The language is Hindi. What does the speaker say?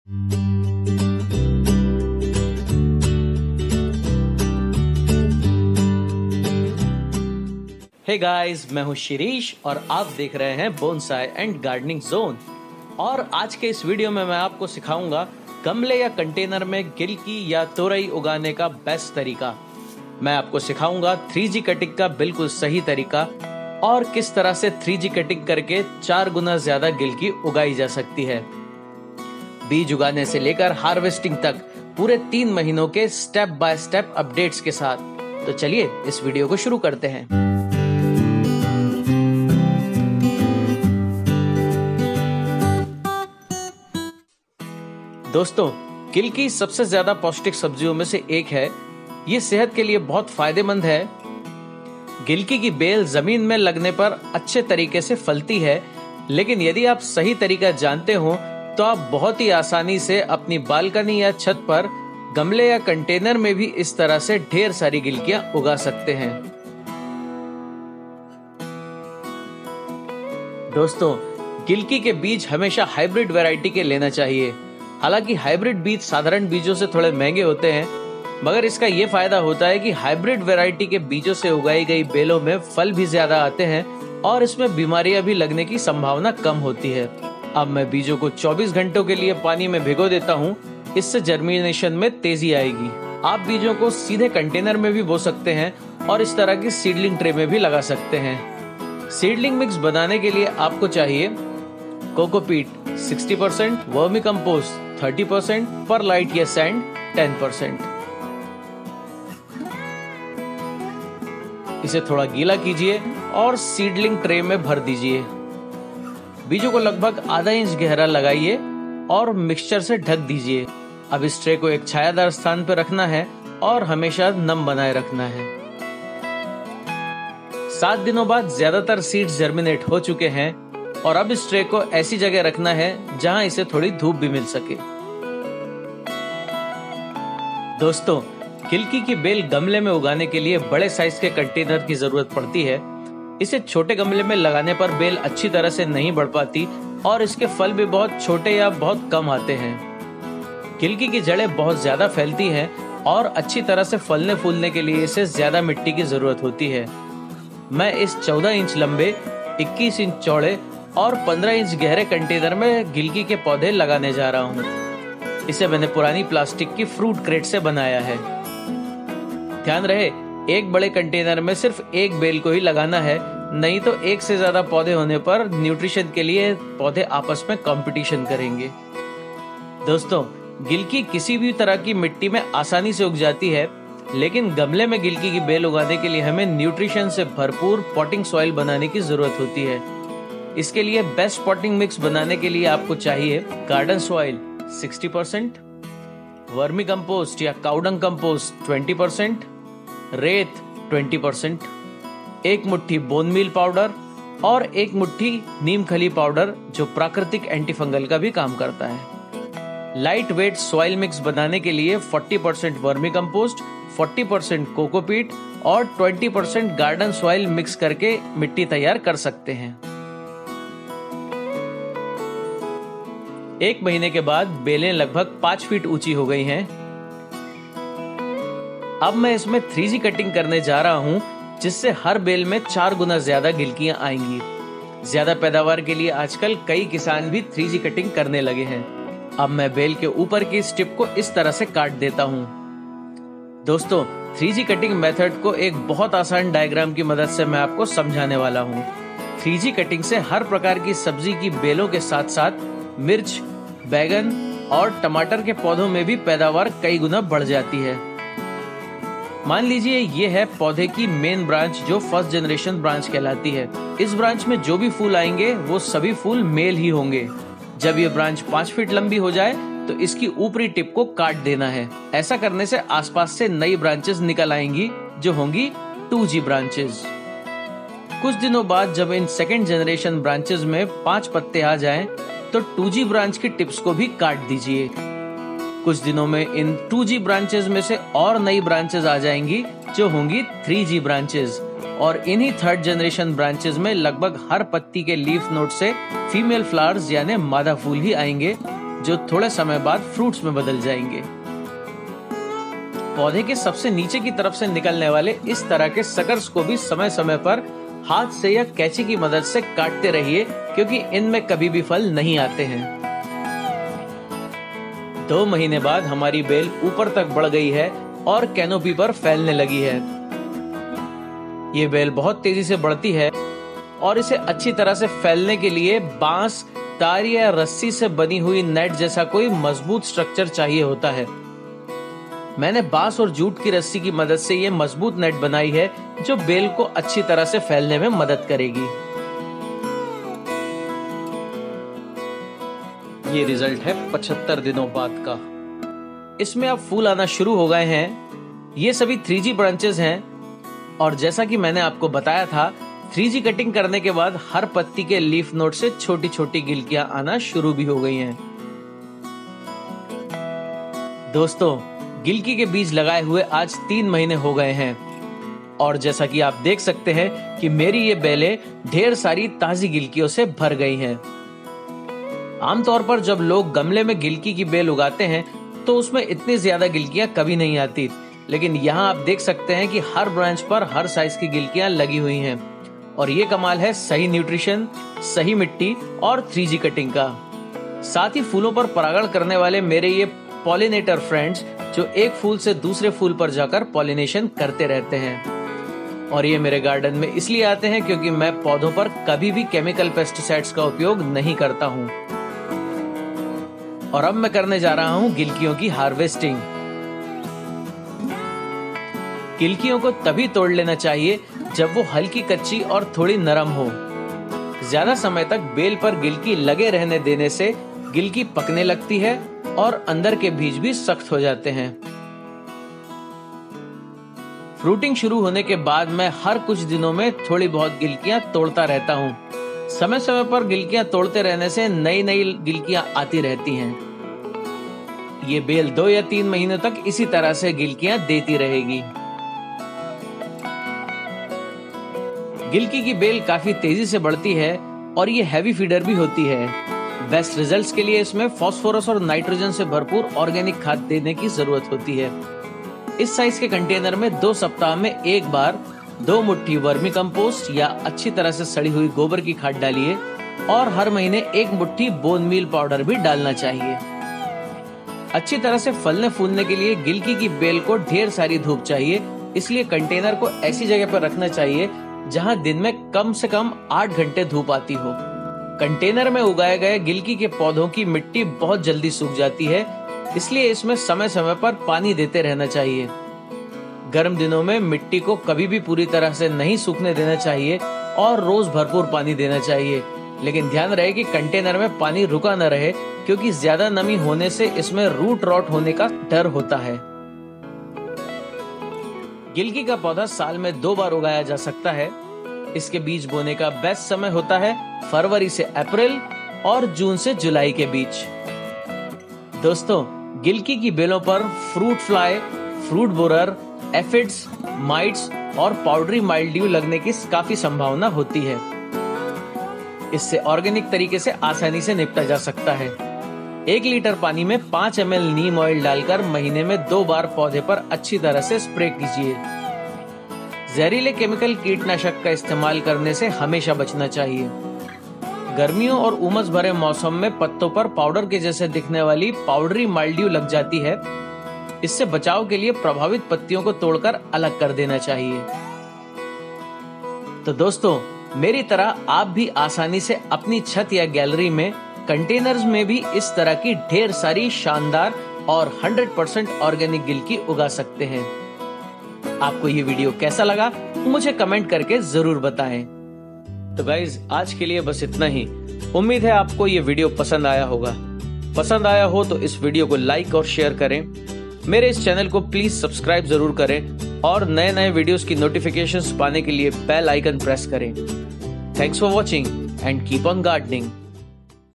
हे गाइस, मैं हूँ शिरीष और आप देख रहे हैं बोनसाई एंड गार्डनिंग जोन। और आज के इस वीडियो में मैं आपको सिखाऊंगा गमले या कंटेनर में गिलकी या तोरई उगाने का बेस्ट तरीका। मैं आपको सिखाऊंगा 3G कटिंग का बिल्कुल सही तरीका और किस तरह से 3G कटिंग करके 4 गुना ज्यादा गिलकी उगाई जा सकती है। बीज उगाने से लेकर हार्वेस्टिंग तक पूरे 3 महीनों के स्टेप बाय स्टेप अपडेट्स के साथ। तो चलिए इस वीडियो को शुरू करते हैं। दोस्तों, गिलकी सबसे ज्यादा पौष्टिक सब्जियों में से एक है। ये सेहत के लिए बहुत फायदेमंद है। गिलकी की बेल जमीन में लगने पर अच्छे तरीके से फलती है, लेकिन यदि आप सही तरीका जानते हो तो आप बहुत ही आसानी से अपनी बालकनी या छत पर गमले या कंटेनर में भी इस तरह से ढेर सारी गिलकियां उगा सकते हैं। दोस्तों, गिलकी के बीज हमेशा हाइब्रिड वैरायटी के लेना चाहिए। हालांकि हाइब्रिड बीज साधारण बीजों से थोड़े महंगे होते हैं, मगर इसका ये फायदा होता है कि हाइब्रिड वैरायटी के बीजों से उगाई गई बेलों में फल भी ज्यादा आते हैं और इसमें बीमारियां भी लगने की संभावना कम होती है। अब मैं बीजों को 24 घंटों के लिए पानी में भिगो देता हूँ। इससे जर्मिनेशन में तेजी आएगी। आप बीजों को सीधे कंटेनर में भी बो सकते हैं और इस तरह की सीडलिंग ट्रे में भी लगा सकते हैं। सीडलिंग मिक्स बनाने के लिए आपको चाहिए कोकोपीट 60%, वर्मी कंपोस्ट 30%, परलाइट या सैंड 10%। इसे थोड़ा गीला कीजिए और सीडलिंग ट्रे में भर दीजिए। बीजों को लगभग आधा इंच गहरा लगाइए और मिक्सचर से ढक दीजिए। अब इस ट्रे को एक छायादार स्थान पर रखना है और हमेशा नम बनाए रखना है। 7 दिनों बाद ज्यादातर सीड्स जर्मिनेट हो चुके हैं और अब इस ट्रे को ऐसी जगह रखना है जहां इसे थोड़ी धूप भी मिल सके। दोस्तों, गिलकी की बेल गमले में उगाने के लिए बड़े साइज के कंटेनर की जरूरत पड़ती है। इसे छोटे गमले में लगाने पर बेल अच्छी तरह से नहीं बढ़ पाती और इसके फल भी बहुत छोटे या बहुत कम आते हैं। गिलकी की जड़ें बहुत ज्यादा फैलती हैं और अच्छी तरह से फलने फूलने के लिए इसे ज्यादा मिट्टी की जरूरत होती है। मैं इस 14 इंच लंबे, 21 इंच चौड़े और 15 इंच गहरे कंटेनर में गिलकी के पौधे लगाने जा रहा हूँ। इसे मैंने पुरानी प्लास्टिक की फ्रूट क्रेट से बनाया है। ध्यान रहे, एक बड़े कंटेनर में सिर्फ एक बेल को ही लगाना है, नहीं तो एक से ज्यादा पौधे होने पर न्यूट्रिशन के लिए पौधे आपस में कंपटीशन करेंगे। दोस्तों, गिलकी किसी भी तरह की मिट्टी में आसानी से उग जाती है, लेकिन गमले में गिलकी की बेल उगाने के लिए हमें न्यूट्रिशन से भरपूर पॉटिंग सॉइल बनाने की जरूरत होती है। इसके लिए बेस्ट पॉटिंग मिक्स बनाने के लिए आपको चाहिए गार्डन सॉइल 60%, वर्मी कंपोस्ट या काउडंग कंपोस्ट 20%, रेत 20%, एक मुट्ठी बोन मील पाउडर और एक मुट्ठी नीम खली पाउडर जो प्राकृतिक एंटीफंगल का भी काम करता है। लाइट वेट सॉइल मिक्स बनाने के लिए 40% वर्मी कंपोस्ट, 40% कोकोपीट और 20% गार्डन सॉइल मिक्स करके मिट्टी तैयार कर सकते हैं। 1 महीने के बाद बेलें लगभग 5 फीट ऊंची हो गई हैं। अब मैं इसमें 3G कटिंग करने जा रहा हूं, जिससे हर बेल में 4 गुना ज्यादा गिलकियां आएंगी। ज्यादा पैदावार के लिए आजकल कई किसान भी 3G कटिंग करने लगे हैं। अब मैं बेल के ऊपर की स्टिप को इस तरह से काट देता हूं। दोस्तों, 3G कटिंग मेथड को एक बहुत आसान डायग्राम की मदद से मैं आपको समझाने वाला हूं। 3G कटिंग से हर प्रकार की सब्जी की बेलों के साथ साथ मिर्च, बैगन और टमाटर के पौधों में भी पैदावार कई गुना बढ़ जाती है। मान लीजिए ये है पौधे की मेन ब्रांच जो फर्स्ट जनरेशन ब्रांच कहलाती है। इस ब्रांच में जो भी फूल आएंगे वो सभी फूल मेल ही होंगे। जब ये ब्रांच 5 फीट लंबी हो जाए तो इसकी ऊपरी टिप को काट देना है। ऐसा करने से आसपास से नई ब्रांचेस निकल आएंगी जो होंगी 2G ब्रांचेस। कुछ दिनों बाद जब इन सेकेंड जनरेशन ब्रांचेस में 5 पत्ते आ जाएं, तो 2G ब्रांच की टिप्स को भी काट दीजिए। कुछ दिनों में इन 2G ब्रांचेस में से और नई ब्रांचेस आ जाएंगी जो होंगी 3G ब्रांचेस, और इन्हीं थर्ड जनरेशन ब्रांचेस में लगभग हर पत्ती के लीफ नोड से फीमेल फ्लावर्स यानी मादा फूल ही आएंगे जो थोड़े समय बाद फ्रूट्स में बदल जाएंगे। पौधे के सबसे नीचे की तरफ से निकलने वाले इस तरह के सकर्स को भी समय समय पर हाथ से या कैंची की मदद से काटते रहिए, क्योंकि इनमें कभी भी फल नहीं आते हैं। 2 महीने बाद हमारी बेल ऊपर तक बढ़ गई है और कैनोपी पर फैलने लगी है। ये बेल बहुत तेजी से बढ़ती है और इसे अच्छी तरह से फैलने के लिए बांस, तार या रस्सी से बनी हुई नेट जैसा कोई मजबूत स्ट्रक्चर चाहिए होता है। मैंने बांस और जूट की रस्सी की मदद से ये मजबूत नेट बनाई है, जो बेल को अच्छी तरह से फैलने में मदद करेगी। ये रिजल्ट है 75 दिनों बाद का। इसमें अब फूल आना शुरू हो गए हैं। ये सभी 3G ब्रांचेस हैं और जैसा कि मैंने आपको बताया था, 3G कटिंग करने के बाद हर पत्ती के लीफ नोड से छोटी छोटी गिलकियां आना शुरू भी हो गई हैं। दोस्तों, गिलकी के बीज लगाए हुए आज 3 महीने हो गए हैं और जैसा कि आप देख सकते हैं कि मेरी ये बेलें ढेर सारी ताजी गिलकियों से भर गई हैं। आमतौर पर जब लोग गमले में गिलकी की बेल उगाते हैं तो उसमें इतनी ज्यादा गिलकियां कभी नहीं आती, लेकिन यहाँ आप देख सकते हैं कि हर ब्रांच पर हर साइज की गिलकियां लगी हुई हैं और ये कमाल है सही न्यूट्रिशन, सही मिट्टी और 3G कटिंग का। साथ ही फूलों पर परागण करने वाले मेरे ये पॉलिनेटर फ्रेंड्स जो एक फूल से दूसरे फूल पर जाकर पॉलिनेशन करते रहते हैं। और ये मेरे गार्डन में इसलिए आते हैं क्योंकि मैं पौधों पर कभी भी केमिकल पेस्टिसाइड्स का उपयोग नहीं करता हूँ। और अब मैं करने जा रहा हूँ गिलकियों की हार्वेस्टिंग। गिलकियों को तभी तोड़ लेना चाहिए जब वो हल्की कच्ची और थोड़ी नरम हो। ज्यादा समय तक बेल पर गिलकी लगे रहने देने से गिलकी पकने लगती है और अंदर के बीज भी सख्त हो जाते हैं। फ्रूटिंग शुरू होने के बाद मैं हर कुछ दिनों में थोड़ी बहुत गिलकियां तोड़ता रहता हूँ। समय समय पर गिलकियां तोड़ते रहने से नई नई गिलकियां आती रहती हैं। ये बेल 2 या 3 महीनों तक इसी तरह से गिलकियां देती रहेगी। गिलकी की बेल काफी तेजी से बढ़ती है और ये हैवी फीडर भी होती है। बेस्ट रिजल्ट्स के लिए इसमें फास्फोरस और नाइट्रोजन से भरपूर ऑर्गेनिक खाद देने की जरूरत होती है। इस साइज के कंटेनर में 2 सप्ताह में एक बार 2 मुट्ठी वर्मी कंपोस्ट या अच्छी तरह से सड़ी हुई गोबर की खाद डालिए और हर महीने 1 मुट्ठी बोन मील पाउडर भी डालना चाहिए। अच्छी तरह से फलने फूलने के लिए गिलकी की बेल को ढेर सारी धूप चाहिए, इसलिए कंटेनर को ऐसी जगह पर रखना चाहिए जहां दिन में कम से कम 8 घंटे धूप आती हो। कंटेनर में उगाए गए गिलकी के पौधों की मिट्टी बहुत जल्दी सूख जाती है, इसलिए इसमें समय समय पर पानी देते रहना चाहिए। गर्म दिनों में मिट्टी को कभी भी पूरी तरह से नहीं सूखने देना चाहिए और रोज भरपूर पानी देना चाहिए, लेकिन ध्यान रहे कि कंटेनर में पानी रुका न रहे, क्योंकि ज्यादा नमी होने से इसमें रूट रॉट होने का डर होता है। गिलकी का पौधा साल में 2 बार उगाया जा सकता है। इसके बीज बोने का बेस्ट समय होता है फरवरी से अप्रैल और जून से जुलाई के बीच। दोस्तों, गिलकी की बेलों पर fruit fly, fruit borer, aphids, mites और पाउडरी माइल्ड्यू लगने की काफी संभावना होती है। इससे ऑर्गेनिक तरीके से आसानी से निपटा जा सकता है। 1 लीटर पानी में 5 ml नीम ऑयल डालकर महीने में 2 बार पौधे पर अच्छी तरह से स्प्रे कीजिए। जहरीले केमिकल कीटनाशक का इस्तेमाल करने से हमेशा बचना चाहिए। गर्मियों और उमस भरे मौसम में पत्तों पर पाउडर के जैसे दिखने वाली पाउडरी माइल्ड्यू लग जाती है। इससे बचाव के लिए प्रभावित पत्तियों को तोड़कर अलग कर देना चाहिए। तो दोस्तों, मेरी तरह आप भी आसानी से अपनी छत या गैलरी में कंटेनर्स में भी इस तरह की ढेर सारी शानदार और 100% ऑर्गेनिक गिलकी उगा सकते हैं। आपको ये वीडियो कैसा लगा मुझे कमेंट करके जरूर बताएं। तो गाइज, आज के लिए बस इतना ही। उम्मीद है आपको ये वीडियो पसंद आया होगा। पसंद आया हो तो इस वीडियो को लाइक और शेयर करें। मेरे इस चैनल को प्लीज सब्सक्राइब जरूर करें और नए नए वीडियोस की नोटिफिकेशंस पाने के लिए बेल आइकन प्रेस करें। Thanks for watching and keep on gardening.